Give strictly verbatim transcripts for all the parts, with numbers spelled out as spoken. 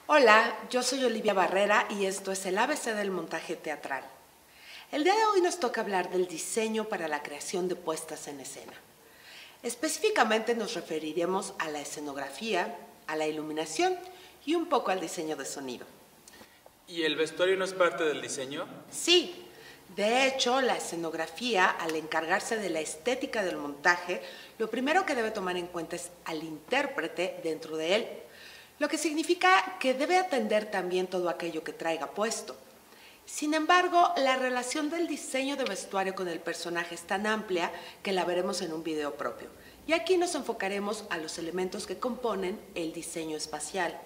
Hola, yo soy Olivia Barrera y esto es el A B C del montaje teatral. El día de hoy nos toca hablar del diseño para la creación de puestas en escena. Específicamente nos referiremos a la escenografía, a la iluminación y un poco al diseño de sonido. ¿Y el vestuario no es parte del diseño? Sí, de hecho, la escenografía, al encargarse de la estética del montaje, lo primero que debe tomar en cuenta es al intérprete dentro de él, lo que significa que debe atender también todo aquello que traiga puesto. Sin embargo, la relación del diseño de vestuario con el personaje es tan amplia que la veremos en un video propio. Y aquí nos enfocaremos a los elementos que componen el diseño espacial.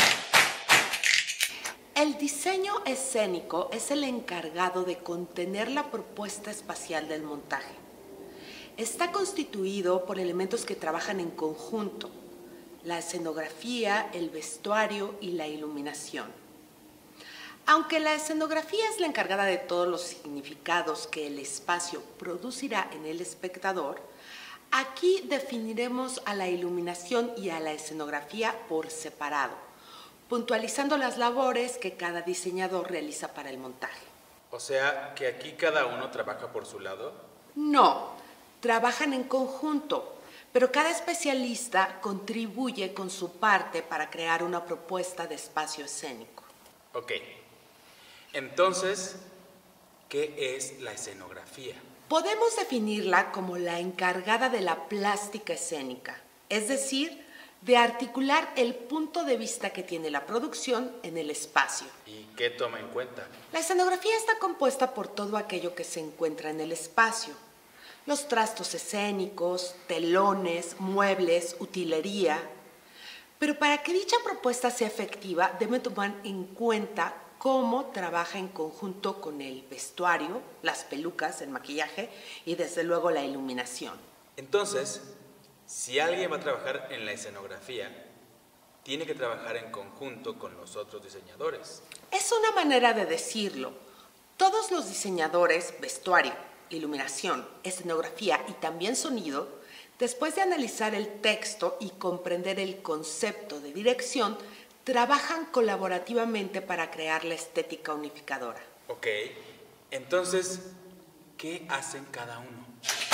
El diseño escénico es el encargado de contener la propuesta espacial del montaje. Está constituido por elementos que trabajan en conjunto: la escenografía, el vestuario y la iluminación. Aunque la escenografía es la encargada de todos los significados que el espacio producirá en el espectador, aquí definiremos a la iluminación y a la escenografía por separado, puntualizando las labores que cada diseñador realiza para el montaje. O sea, que aquí cada uno trabaja por su lado. No, trabajan en conjunto, pero cada especialista contribuye con su parte para crear una propuesta de espacio escénico. Ok. Entonces, ¿qué es la escenografía? Podemos definirla como la encargada de la plástica escénica, es decir, de articular el punto de vista que tiene la producción en el espacio. ¿Y qué toma en cuenta? La escenografía está compuesta por todo aquello que se encuentra en el espacio: los trastos escénicos, telones, muebles, utilería. Pero para que dicha propuesta sea efectiva, debe tomar en cuenta cómo trabaja en conjunto con el vestuario, las pelucas, el maquillaje y desde luego la iluminación. Entonces, si alguien va a trabajar en la escenografía, tiene que trabajar en conjunto con los otros diseñadores. Es una manera de decirlo. Todos los diseñadores, vestuario, iluminación, escenografía y también sonido, después de analizar el texto y comprender el concepto de dirección, trabajan colaborativamente para crear la estética unificadora. Ok, entonces, ¿qué hacen cada uno?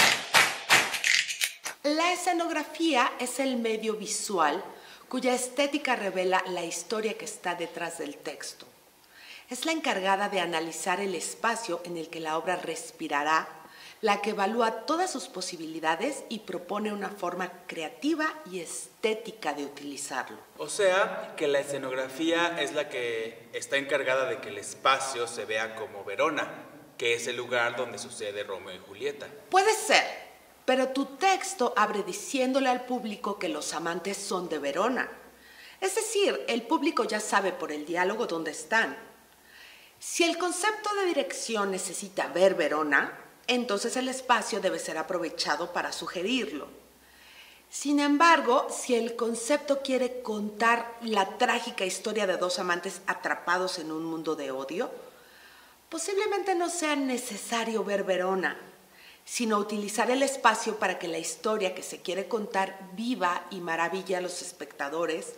La escenografía es el medio visual cuya estética revela la historia que está detrás del texto. Es la encargada de analizar el espacio en el que la obra respirará, la que evalúa todas sus posibilidades y propone una forma creativa y estética de utilizarlo. O sea, que la escenografía es la que está encargada de que el espacio se vea como Verona, que es el lugar donde sucede Romeo y Julieta. Puede ser, pero tu texto abre diciéndole al público que los amantes son de Verona. Es decir, el público ya sabe por el diálogo dónde están. Si el concepto de dirección necesita ver Verona, entonces el espacio debe ser aprovechado para sugerirlo. Sin embargo, si el concepto quiere contar la trágica historia de dos amantes atrapados en un mundo de odio, posiblemente no sea necesario ver Verona, sino utilizar el espacio para que la historia que se quiere contar viva y maraville a los espectadores.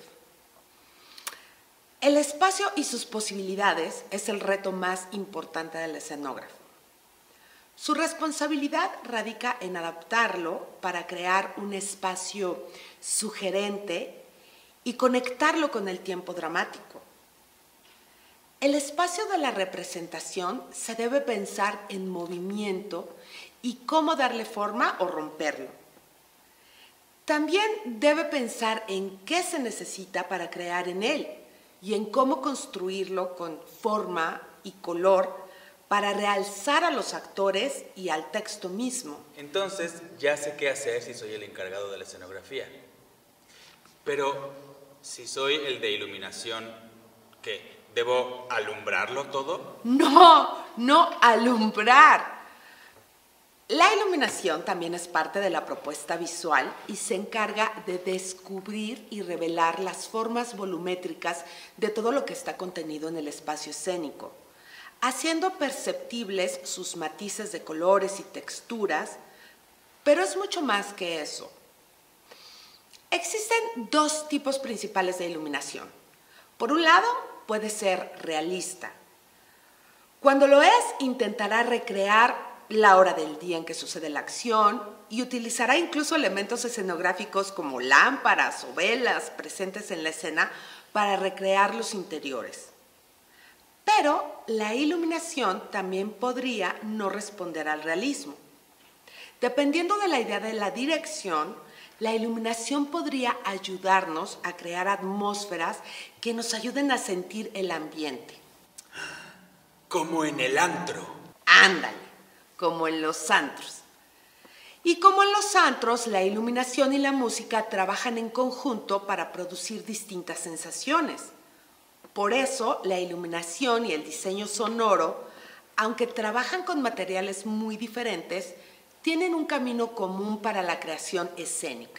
El espacio y sus posibilidades es el reto más importante del escenógrafo. Su responsabilidad radica en adaptarlo para crear un espacio sugerente y conectarlo con el tiempo dramático. El espacio de la representación se debe pensar en movimiento y cómo darle forma o romperlo. También debe pensar en qué se necesita para crear en él y en cómo construirlo con forma y color para realzar a los actores y al texto mismo. Entonces, ya sé qué hacer si soy el encargado de la escenografía. Pero, si soy el de iluminación, ¿qué? ¿Debo alumbrarlo todo? No, no alumbrar. La iluminación también es parte de la propuesta visual y se encarga de descubrir y revelar las formas volumétricas de todo lo que está contenido en el espacio escénico, haciendo perceptibles sus matices de colores y texturas, pero es mucho más que eso. Existen dos tipos principales de iluminación: Por un lado, puede ser realista. Cuando lo es, intentará recrear la hora del día en que sucede la acción y utilizará incluso elementos escenográficos como lámparas o velas presentes en la escena para recrear los interiores. Pero la iluminación también podría no responder al realismo. Dependiendo de la idea de la dirección, la iluminación podría ayudarnos a crear atmósferas que nos ayuden a sentir el ambiente. Como en el antro. Ándale, como en los antros. Y como en los antros, la iluminación y la música trabajan en conjunto para producir distintas sensaciones. Por eso, la iluminación y el diseño sonoro, aunque trabajan con materiales muy diferentes, tienen un camino común para la creación escénica.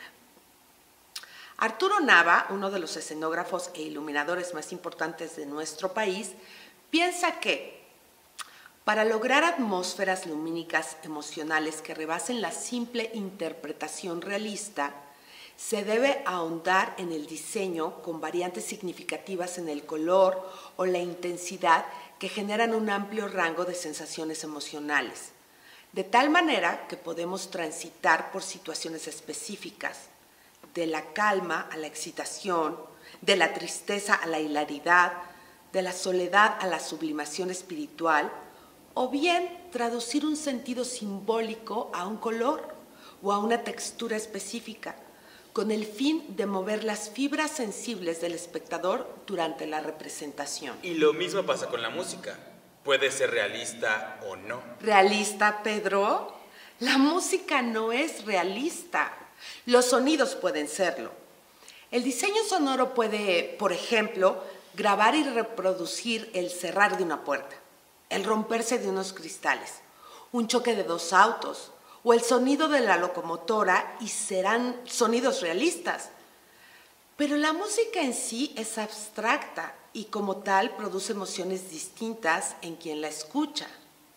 Arturo Nava, uno de los escenógrafos e iluminadores más importantes de nuestro país, piensa que para lograr atmósferas lumínicas emocionales que rebasen la simple interpretación realista, se debe ahondar en el diseño con variantes significativas en el color o la intensidad que generan un amplio rango de sensaciones emocionales, de tal manera que podemos transitar por situaciones específicas, de la calma a la excitación, de la tristeza a la hilaridad, de la soledad a la sublimación espiritual, o bien traducir un sentido simbólico a un color o a una textura específica, con el fin de mover las fibras sensibles del espectador durante la representación. Y lo mismo pasa con la música. Puede ser realista o no. ¿Realista, Pedro? La música no es realista. Los sonidos pueden serlo. El diseño sonoro puede, por ejemplo, grabar y reproducir el cerrar de una puerta, el romperse de unos cristales, un choque de dos autos o el sonido de la locomotora, y serán sonidos realistas. Pero la música en sí es abstracta y como tal produce emociones distintas en quien la escucha.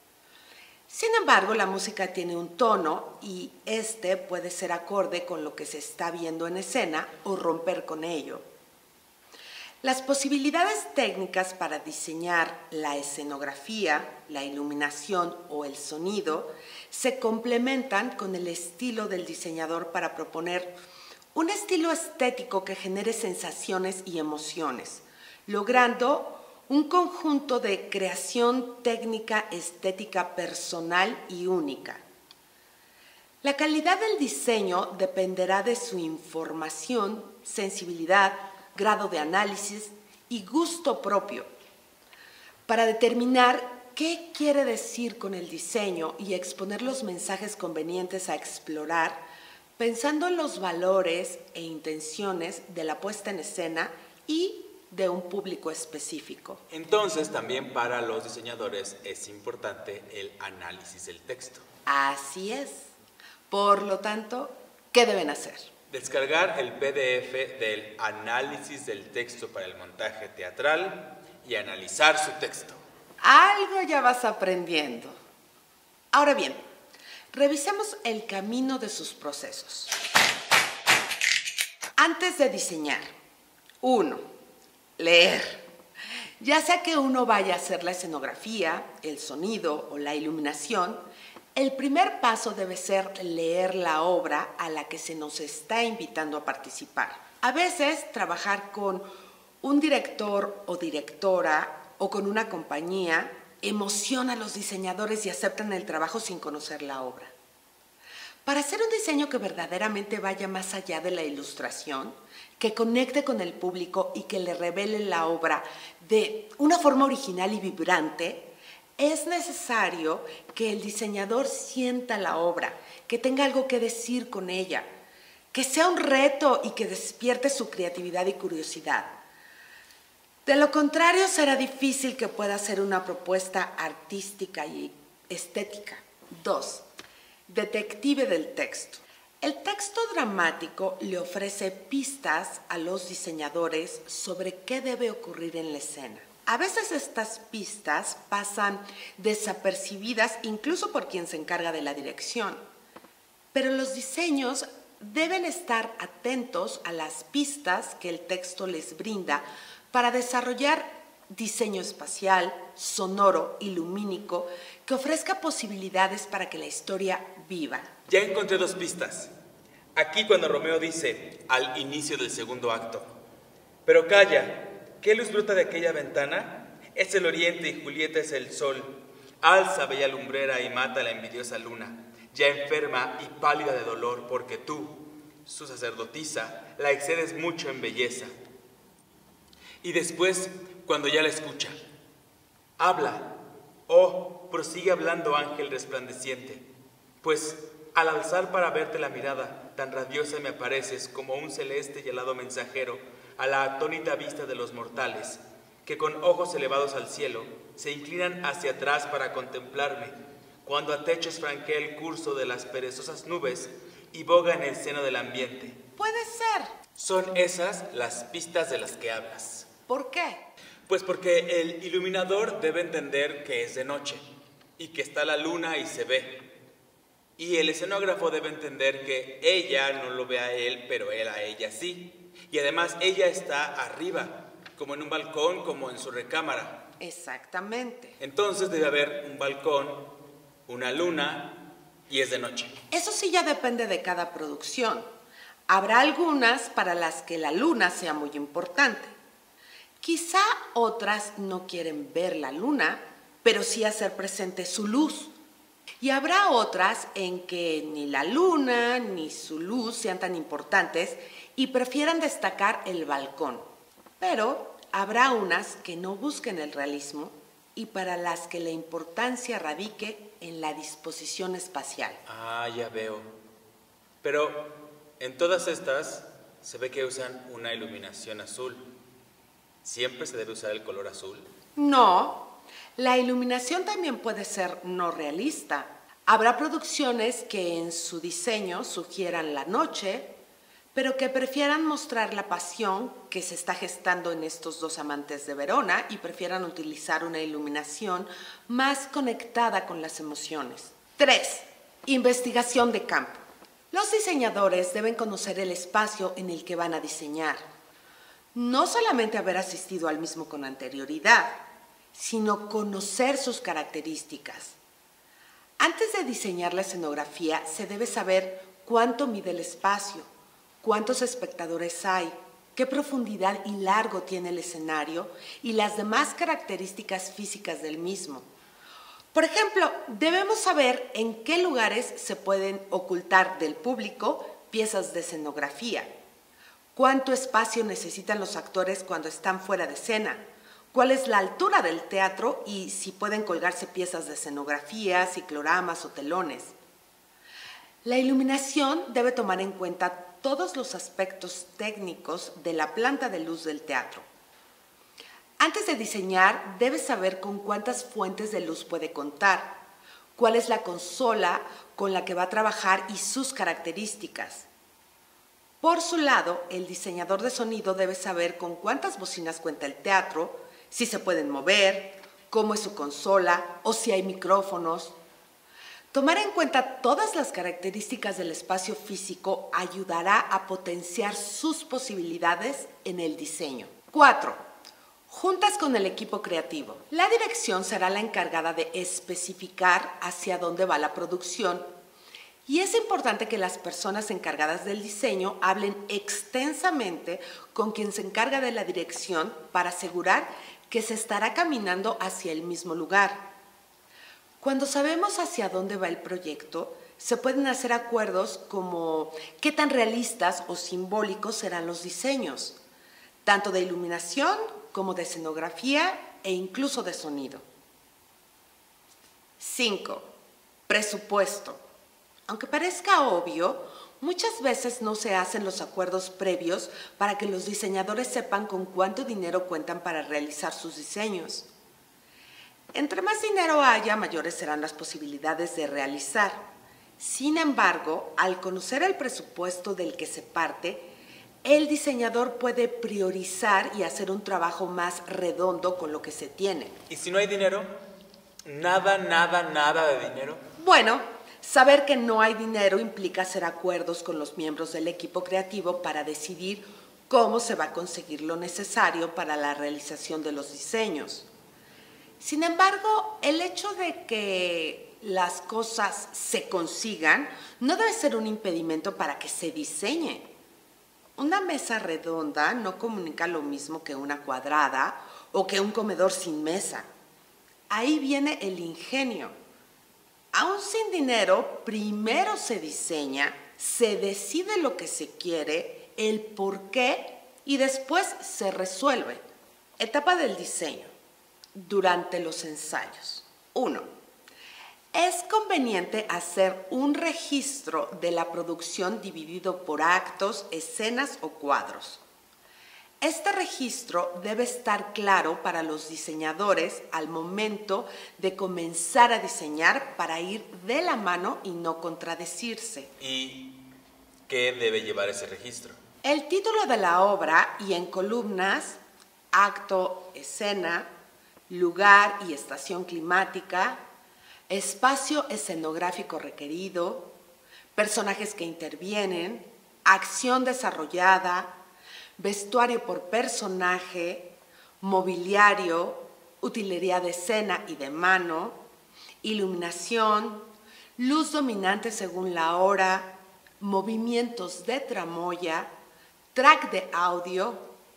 Sin embargo, la música tiene un tono y este puede ser acorde con lo que se está viendo en escena o romper con ello. Las posibilidades técnicas para diseñar la escenografía, la iluminación o el sonido se complementan con el estilo del diseñador para proponer un estilo estético que genere sensaciones y emociones, logrando un conjunto de creación técnica estética personal y única. La calidad del diseño dependerá de su información, sensibilidad, grado de análisis y gusto propio. Para determinar qué quiere decir con el diseño y exponer los mensajes convenientes a explorar, pensando en los valores e intenciones de la puesta en escena y de un público específico. Entonces, también para los diseñadores es importante el análisis del texto. Así es. Por lo tanto, ¿qué deben hacer? Descargar el P D F del análisis del texto para el montaje teatral y analizar su texto. Algo ya vas aprendiendo. Ahora bien, revisemos el camino de sus procesos. Antes de diseñar, uno, leer. Ya sea que uno vaya a hacer la escenografía, el sonido o la iluminación, el primer paso debe ser leer la obra a la que se nos está invitando a participar. A veces, trabajar con un director o directora o con una compañía emociona a los diseñadores y aceptan el trabajo sin conocer la obra. Para hacer un diseño que verdaderamente vaya más allá de la ilustración, que conecte con el público y que le revele la obra de una forma original y vibrante, es necesario que el diseñador sienta la obra, que tenga algo que decir con ella, que sea un reto y que despierte su creatividad y curiosidad. De lo contrario, será difícil que pueda hacer una propuesta artística y estética. Dos, detective del texto. El texto dramático le ofrece pistas a los diseñadores sobre qué debe ocurrir en la escena. A veces estas pistas pasan desapercibidas incluso por quien se encarga de la dirección, pero los diseños deben estar atentos a las pistas que el texto les brinda para desarrollar diseño espacial, sonoro y lumínico que ofrezca posibilidades para que la historia viva. Ya encontré dos pistas. Aquí cuando Romeo dice, al inicio del segundo acto, pero calla, ¿qué luz brota de aquella ventana? Es el oriente y Julieta es el sol. Alza bella lumbrera y mata a la envidiosa luna, ya enferma y pálida de dolor, porque tú, su sacerdotisa, la excedes mucho en belleza. Y después, cuando ya la escucha, habla, oh, prosigue hablando ángel resplandeciente, pues al alzar para verte la mirada, tan radiosa me apareces como un celeste y helado mensajero a la atónita vista de los mortales, que con ojos elevados al cielo se inclinan hacia atrás para contemplarme, cuando a techos franquea el curso de las perezosas nubes y boga en el seno del ambiente. Puede ser. Son esas las pistas de las que hablas. ¿Por qué? Pues porque el iluminador debe entender que es de noche y que está la luna y se ve. Y el escenógrafo debe entender que ella no lo ve a él, pero él a ella sí. Y además ella está arriba, como en un balcón, como en su recámara. Exactamente. Entonces debe haber un balcón, una luna y es de noche. Eso sí ya depende de cada producción. Habrá algunas para las que la luna sea muy importante. Quizá otras no quieren ver la luna, pero sí hacer presente su luz. Y habrá otras en que ni la luna ni su luz sean tan importantes y prefieran destacar el balcón. Pero habrá unas que no busquen el realismo y para las que la importancia radique en la disposición espacial. Ah, ya veo. Pero en todas estas se ve que usan una iluminación azul. ¿Siempre se debe usar el color azul? No, la iluminación también puede ser no realista. Habrá producciones que en su diseño sugieran la noche, pero que prefieran mostrar la pasión que se está gestando en estos dos amantes de Verona y prefieran utilizar una iluminación más conectada con las emociones. tres. Investigación de campo. Los diseñadores deben conocer el espacio en el que van a diseñar. No solamente haber asistido al mismo con anterioridad, sino conocer sus características. Antes de diseñar la escenografía, se debe saber cuánto mide el espacio, cuántos espectadores hay, qué profundidad y largo tiene el escenario y las demás características físicas del mismo. Por ejemplo, debemos saber en qué lugares se pueden ocultar del público piezas de escenografía, cuánto espacio necesitan los actores cuando están fuera de escena, cuál es la altura del teatro y si pueden colgarse piezas de escenografía, cicloramas o telones. La iluminación debe tomar en cuenta todos los aspectos técnicos de la planta de luz del teatro. Antes de diseñar, debe saber con cuántas fuentes de luz puede contar, cuál es la consola con la que va a trabajar y sus características. Por su lado, el diseñador de sonido debe saber con cuántas bocinas cuenta el teatro, si se pueden mover, cómo es su consola o si hay micrófonos. Tomar en cuenta todas las características del espacio físico ayudará a potenciar sus posibilidades en el diseño. cuatro. Juntas con el equipo creativo. La dirección será la encargada de especificar hacia dónde va la producción y es importante que las personas encargadas del diseño hablen extensamente con quien se encarga de la dirección para asegurar que se estará caminando hacia el mismo lugar. Cuando sabemos hacia dónde va el proyecto, se pueden hacer acuerdos como qué tan realistas o simbólicos serán los diseños, tanto de iluminación como de escenografía e incluso de sonido. cinco. Presupuesto. Aunque parezca obvio, muchas veces no se hacen los acuerdos previos para que los diseñadores sepan con cuánto dinero cuentan para realizar sus diseños. Entre más dinero haya, mayores serán las posibilidades de realizar. Sin embargo, al conocer el presupuesto del que se parte, el diseñador puede priorizar y hacer un trabajo más redondo con lo que se tiene. ¿Y si no hay dinero? Nada, nada, nada de dinero. Bueno, saber que no hay dinero implica hacer acuerdos con los miembros del equipo creativo para decidir cómo se va a conseguir lo necesario para la realización de los diseños. Sin embargo, el hecho de que las cosas se consigan no debe ser un impedimento para que se diseñe. Una mesa redonda no comunica lo mismo que una cuadrada o que un comedor sin mesa. Ahí viene el ingenio. Aún sin dinero, primero se diseña, se decide lo que se quiere, el por qué y después se resuelve. Etapa del diseño. Durante los ensayos. uno. Es conveniente hacer un registro de la producción dividido por actos, escenas o cuadros. Este registro debe estar claro para los diseñadores al momento de comenzar a diseñar para ir de la mano y no contradecirse. ¿Y qué debe llevar ese registro? El título de la obra y en columnas, acto, escena, lugar y estación climática, espacio escenográfico requerido, personajes que intervienen, acción desarrollada, vestuario por personaje, mobiliario, utilería de escena y de mano, iluminación, luz dominante según la hora, movimientos de tramoya, track de audio,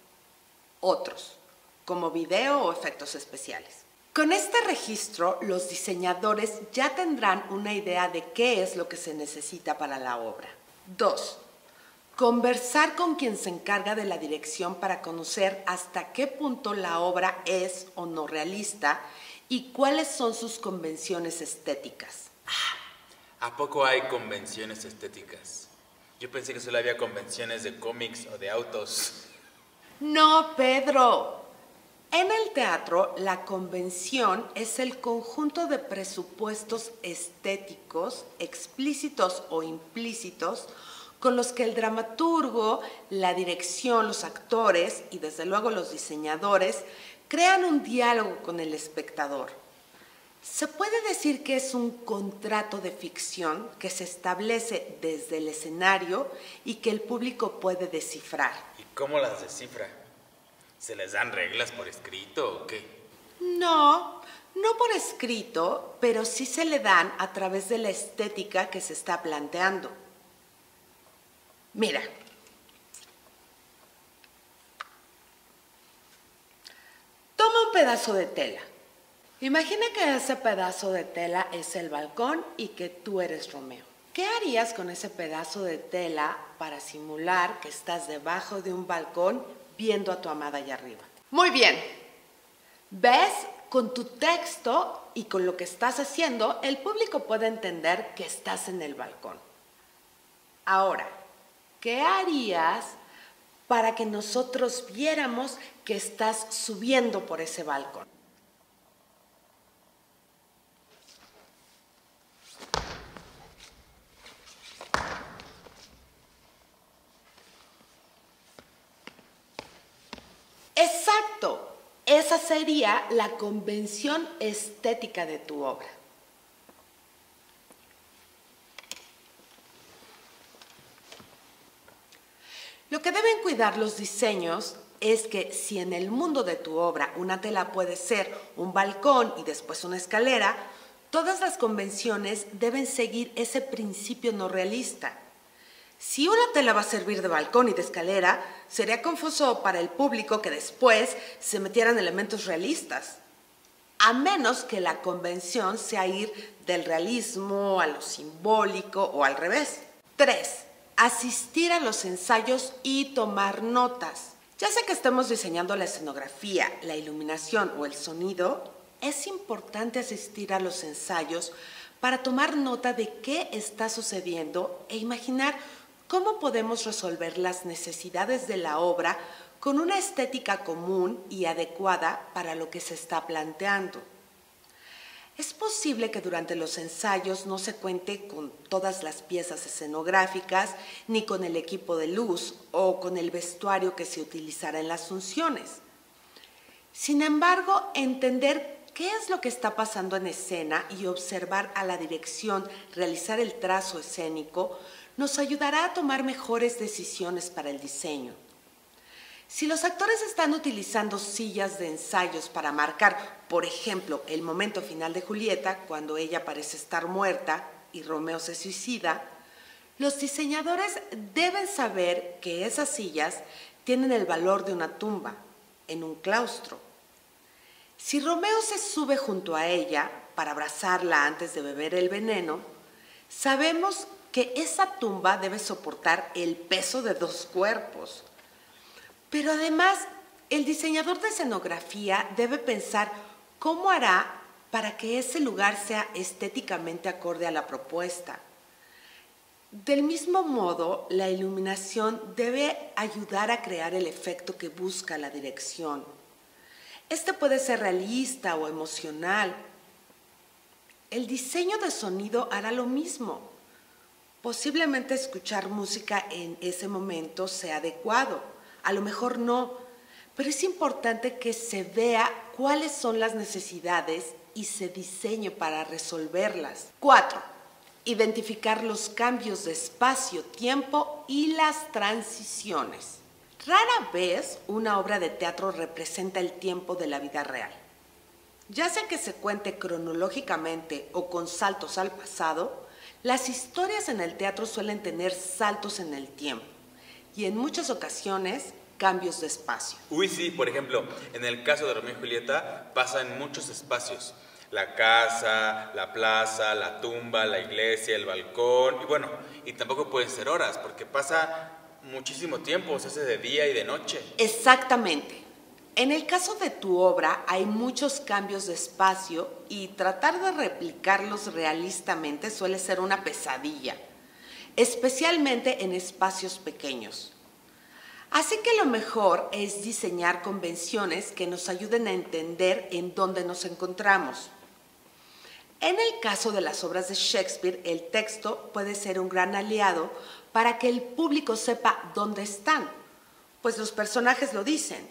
otros, como video o efectos especiales. Con este registro, los diseñadores ya tendrán una idea de qué es lo que se necesita para la obra. dos. Conversar con quien se encarga de la dirección para conocer hasta qué punto la obra es o no realista y cuáles son sus convenciones estéticas. ¿A poco hay convenciones estéticas? Yo pensé que solo había convenciones de cómics o de autos. No, Pedro. En el teatro, la convención es el conjunto de presupuestos estéticos, explícitos o implícitos, con los que el dramaturgo, la dirección, los actores y desde luego los diseñadores crean un diálogo con el espectador. Se puede decir que es un contrato de ficción que se establece desde el escenario y que el público puede descifrar. ¿Y cómo las descifra? ¿Se les dan reglas por escrito o qué? No, no por escrito, pero sí se le dan a través de la estética que se está planteando. Mira, toma un pedazo de tela. Imagina que ese pedazo de tela es el balcón y que tú eres Romeo. ¿Qué harías con ese pedazo de tela para simular que estás debajo de un balcón viendo a tu amada allá arriba? Muy bien. ¿Ves? Con tu texto y con lo que estás haciendo, el público puede entender que estás en el balcón. Ahora, ¿qué harías para que nosotros viéramos que estás subiendo por ese balcón? Exacto. Esa sería la convención estética de tu obra. Lo que deben cuidar los diseños es que si en el mundo de tu obra una tela puede ser un balcón y después una escalera, todas las convenciones deben seguir ese principio no realista. Si una tela va a servir de balcón y de escalera, sería confuso para el público que después se metieran elementos realistas, a menos que la convención sea ir del realismo a lo simbólico o al revés. tres. Asistir a los ensayos y tomar notas. Ya sea que estemos diseñando la escenografía, la iluminación o el sonido, es importante asistir a los ensayos para tomar nota de qué está sucediendo e imaginar cómo podemos resolver las necesidades de la obra con una estética común y adecuada para lo que se está planteando. Es posible que durante los ensayos no se cuente con todas las piezas escenográficas, ni con el equipo de luz o con el vestuario que se utilizará en las funciones. Sin embargo, entender qué es lo que está pasando en escena y observar a la dirección realizar el trazo escénico nos ayudará a tomar mejores decisiones para el diseño. Si los actores están utilizando sillas de ensayos para marcar, por ejemplo, el momento final de Julieta, cuando ella parece estar muerta y Romeo se suicida, los diseñadores deben saber que esas sillas tienen el valor de una tumba en un claustro. Si Romeo se sube junto a ella para abrazarla antes de beber el veneno, sabemos que esa tumba debe soportar el peso de dos cuerpos. Pero además, el diseñador de escenografía debe pensar cómo hará para que ese lugar sea estéticamente acorde a la propuesta. Del mismo modo, la iluminación debe ayudar a crear el efecto que busca la dirección. Este puede ser realista o emocional. El diseño de sonido hará lo mismo. Posiblemente escuchar música en ese momento sea adecuado, a lo mejor no, pero es importante que se vea cuáles son las necesidades y se diseñe para resolverlas. Cuatro. Identificar los cambios de espacio, tiempo y las transiciones. Rara vez una obra de teatro representa el tiempo de la vida real. Ya sea que se cuente cronológicamente o con saltos al pasado, las historias en el teatro suelen tener saltos en el tiempo y en muchas ocasiones cambios de espacio. Uy, sí, por ejemplo, en el caso de Romeo y Julieta pasa en muchos espacios. La casa, la plaza, la tumba, la iglesia, el balcón, y bueno, y tampoco pueden ser horas, porque pasa muchísimo tiempo, se hace de día y de noche. Exactamente. En el caso de tu obra hay muchos cambios de espacio y tratar de replicarlos realistamente suele ser una pesadilla, especialmente en espacios pequeños. Así que lo mejor es diseñar convenciones que nos ayuden a entender en dónde nos encontramos. En el caso de las obras de Shakespeare, el texto puede ser un gran aliado para que el público sepa dónde están, pues los personajes lo dicen.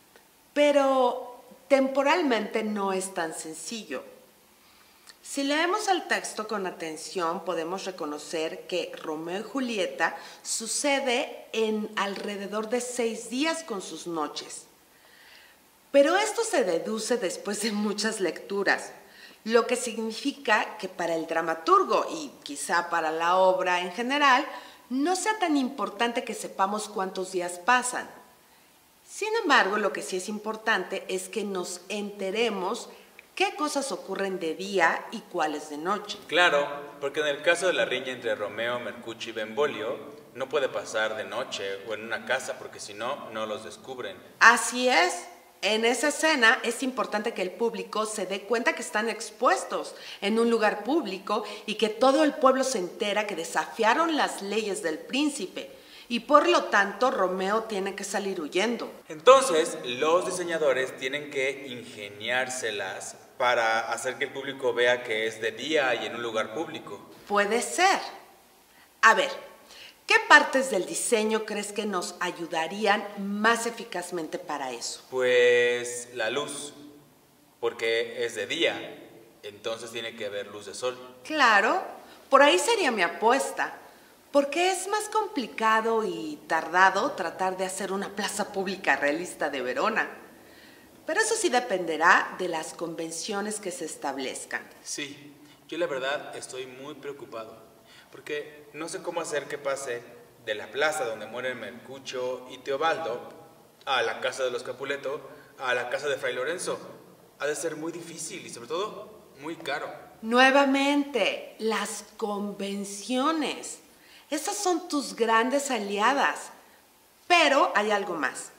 Pero temporalmente no es tan sencillo. Si leemos el texto con atención, podemos reconocer que Romeo y Julieta sucede en alrededor de seis días con sus noches. Pero esto se deduce después de muchas lecturas, lo que significa que para el dramaturgo y quizá para la obra en general, no sea tan importante que sepamos cuántos días pasan. Sin embargo, lo que sí es importante es que nos enteremos qué cosas ocurren de día y cuáles de noche. Claro, porque en el caso de la riña entre Romeo, Mercuccio y Benvolio, no puede pasar de noche o en una casa porque si no, no los descubren. Así es. En esa escena es importante que el público se dé cuenta que están expuestos en un lugar público y que todo el pueblo se entera que desafiaron las leyes del príncipe y por lo tanto Romeo tiene que salir huyendo. Entonces, los diseñadores tienen que ingeniárselas para hacer que el público vea que es de día y en un lugar público. Puede ser. A ver, ¿qué partes del diseño crees que nos ayudarían más eficazmente para eso? Pues la luz, porque es de día, entonces tiene que haber luz de sol. Claro, por ahí sería mi apuesta, porque es más complicado y tardado tratar de hacer una plaza pública realista de Verona. Pero eso sí dependerá de las convenciones que se establezcan. Sí, yo la verdad estoy muy preocupado, porque no sé cómo hacer que pase de la plaza donde mueren Mercuccio y Teobaldo a la casa de los Capuleto, a la casa de Fray Lorenzo. Ha de ser muy difícil y sobre todo muy caro. Nuevamente, las convenciones. Esas son tus grandes aliadas. Pero hay algo más.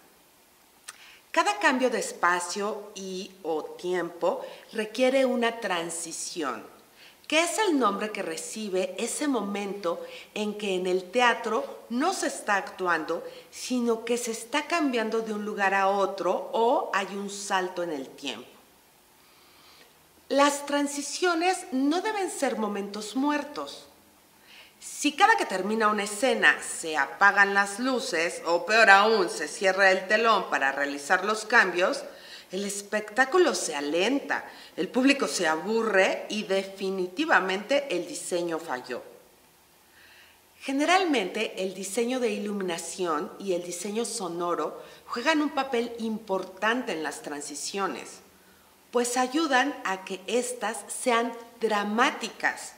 Cada cambio de espacio y o tiempo requiere una transición, que es el nombre que recibe ese momento en que en el teatro no se está actuando, sino que se está cambiando de un lugar a otro o hay un salto en el tiempo. Las transiciones no deben ser momentos muertos. Si cada que termina una escena se apagan las luces o peor aún se cierra el telón para realizar los cambios, el espectáculo se alenta, el público se aburre y definitivamente el diseño falló. Generalmente, el diseño de iluminación y el diseño sonoro juegan un papel importante en las transiciones, pues ayudan a que éstas sean dramáticas.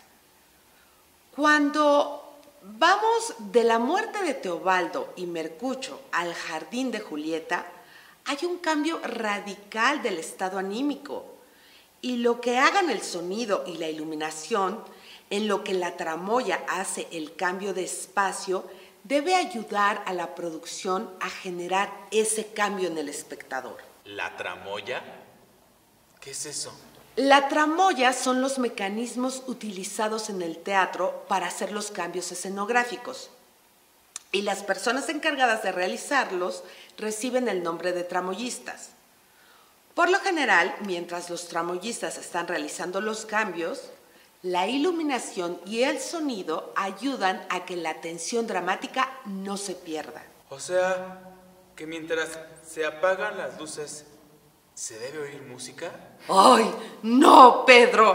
Cuando vamos de la muerte de Teobaldo y Mercucho al jardín de Julieta, hay un cambio radical del estado anímico, y lo que hagan el sonido y la iluminación, en lo que la tramoya hace el cambio de espacio, debe ayudar a la producción a generar ese cambio en el espectador. ¿La tramoya? ¿Qué es eso? La tramoya son los mecanismos utilizados en el teatro para hacer los cambios escenográficos, y las personas encargadas de realizarlos reciben el nombre de tramoyistas. Por lo general, mientras los tramoyistas están realizando los cambios, la iluminación y el sonido ayudan a que la tensión dramática no se pierda. O sea, que mientras se apagan las luces, ¿se debe oír música? ¡Ay, no, Pedro!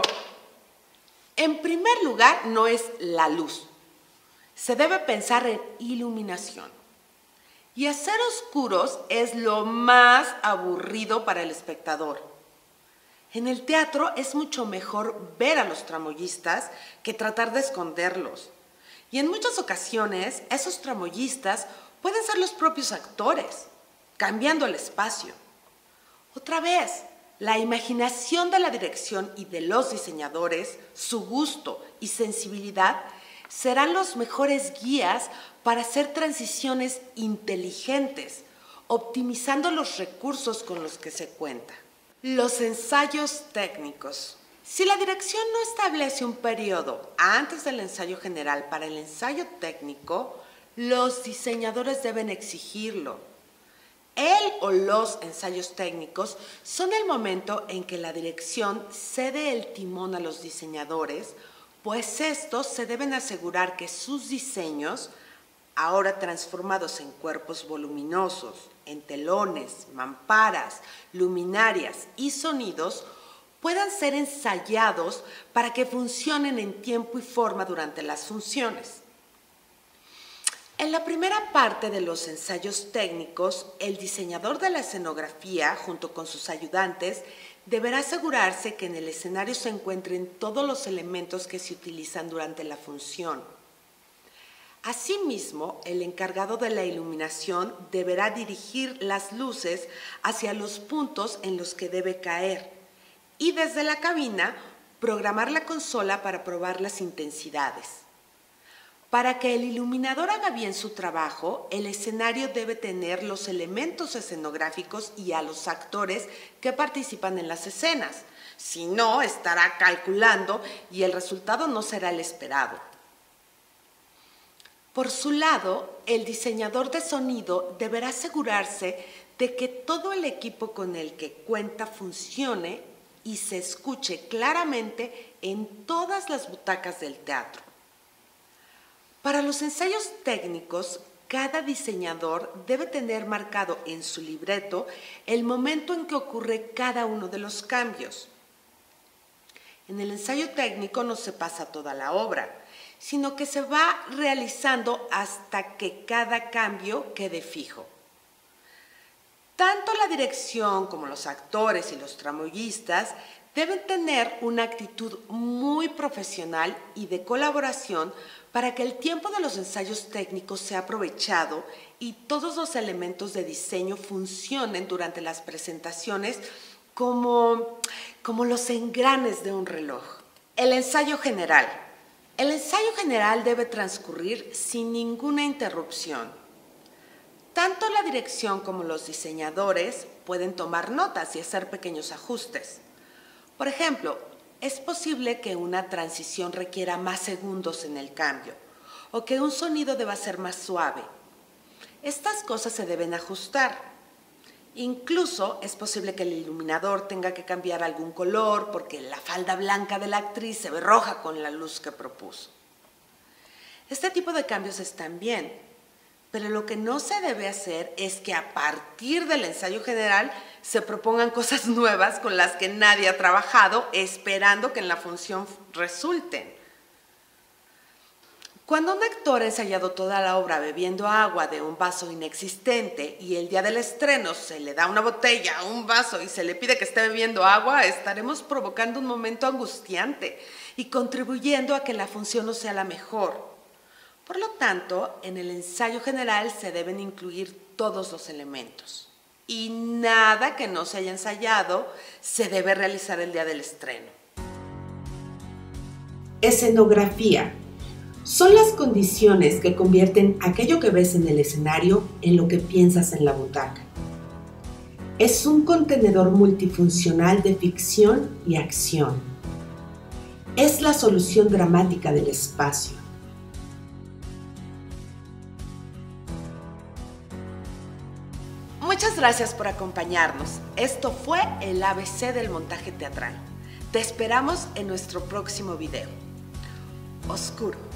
En primer lugar, no es la luz. Se debe pensar en iluminación. Y hacer oscuros es lo más aburrido para el espectador. En el teatro es mucho mejor ver a los tramoyistas que tratar de esconderlos. Y en muchas ocasiones, esos tramoyistas pueden ser los propios actores, cambiando el espacio. Otra vez, la imaginación de la dirección y de los diseñadores, su gusto y sensibilidad serán los mejores guías para hacer transiciones inteligentes, optimizando los recursos con los que se cuenta. Los ensayos técnicos. Si la dirección no establece un periodo antes del ensayo general para el ensayo técnico, los diseñadores deben exigirlo. El o los ensayos técnicos son el momento en que la dirección cede el timón a los diseñadores, pues estos se deben asegurar que sus diseños, ahora transformados en cuerpos voluminosos, en telones, mamparas, luminarias y sonidos, puedan ser ensayados para que funcionen en tiempo y forma durante las funciones. En la primera parte de los ensayos técnicos, el diseñador de la escenografía, junto con sus ayudantes, deberá asegurarse que en el escenario se encuentren todos los elementos que se utilizan durante la función. Asimismo, el encargado de la iluminación deberá dirigir las luces hacia los puntos en los que debe caer y desde la cabina programar la consola para probar las intensidades. Para que el iluminador haga bien su trabajo, el escenario debe tener los elementos escenográficos y a los actores que participan en las escenas. Si no, estará calculando y el resultado no será el esperado. Por su lado, el diseñador de sonido deberá asegurarse de que todo el equipo con el que cuenta funcione y se escuche claramente en todas las butacas del teatro. Para los ensayos técnicos, cada diseñador debe tener marcado en su libreto el momento en que ocurre cada uno de los cambios. En el ensayo técnico no se pasa toda la obra, sino que se va realizando hasta que cada cambio quede fijo. Tanto la dirección como los actores y los tramoyistas deben tener una actitud muy profesional y de colaboración para que el tiempo de los ensayos técnicos sea aprovechado y todos los elementos de diseño funcionen durante las presentaciones como, como los engranes de un reloj. El ensayo general. El ensayo general debe transcurrir sin ninguna interrupción. Tanto la dirección como los diseñadores pueden tomar notas y hacer pequeños ajustes. Por ejemplo, es posible que una transición requiera más segundos en el cambio o que un sonido deba ser más suave. Estas cosas se deben ajustar. Incluso es posible que el iluminador tenga que cambiar algún color porque la falda blanca de la actriz se ve roja con la luz que propuso. Este tipo de cambios están bien, pero lo que no se debe hacer es que a partir del ensayo general se propongan cosas nuevas con las que nadie ha trabajado, esperando que en la función resulten. Cuando un actor ha ensayado toda la obra bebiendo agua de un vaso inexistente y el día del estreno se le da una botella, un vaso y se le pide que esté bebiendo agua, estaremos provocando un momento angustiante y contribuyendo a que la función no sea la mejor. Por lo tanto, en el ensayo general se deben incluir todos los elementos y nada que no se haya ensayado se debe realizar el día del estreno. Escenografía. Son las condiciones que convierten aquello que ves en el escenario en lo que piensas en la butaca. Es un contenedor multifuncional de ficción y acción. Es la solución dramática del espacio. Muchas gracias por acompañarnos. Esto fue el A B C del montaje teatral. Te esperamos en nuestro próximo video. Oscuro.